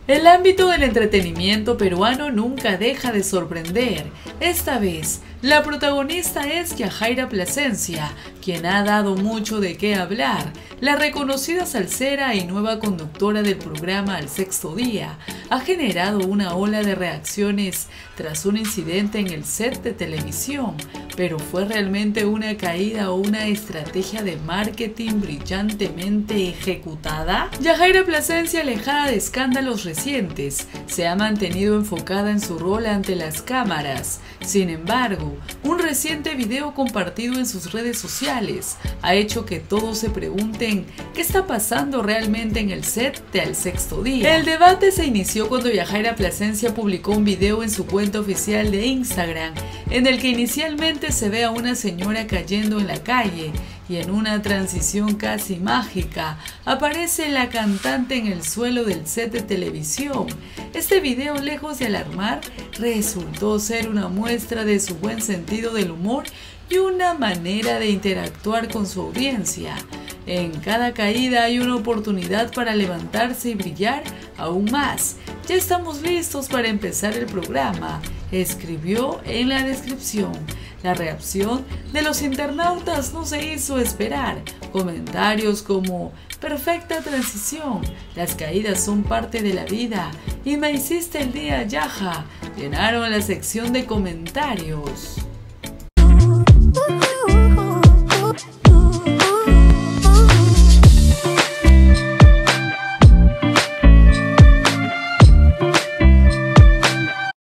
El ámbito del entretenimiento peruano nunca deja de sorprender. Esta vez, la protagonista es Yajaira Plasencia, quien ha dado mucho de qué hablar. La reconocida salsera y nueva conductora del programa Al Sexto Día ha generado una ola de reacciones tras un incidente en el set de televisión. ¿Pero fue realmente una caída o una estrategia de marketing brillantemente ejecutada? Yajaira Plasencia, alejada de escándalos recientes, se ha mantenido enfocada en su rol ante las cámaras. Sin embargo, un reciente video compartido en sus redes sociales ha hecho que todos se pregunten qué está pasando realmente en el set de Al Sexto Día. El debate se inició cuando Yajaira Plasencia publicó un video en su cuenta oficial de Instagram, en el que inicialmente se ve a una señora cayendo en la calle y en una transición casi mágica aparece la cantante en el suelo del set de televisión. Este video, lejos de alarmar, resultó ser una muestra de su buen sentido del humor y una manera de interactuar con su audiencia. En cada caída hay una oportunidad para levantarse y brillar aún más. Ya estamos listos para empezar el programa, escribió en la descripción. La reacción de los internautas no se hizo esperar. Comentarios como "perfecta transición, las caídas son parte de la vida" y "me hiciste el día, Yaja" llenaron la sección de comentarios.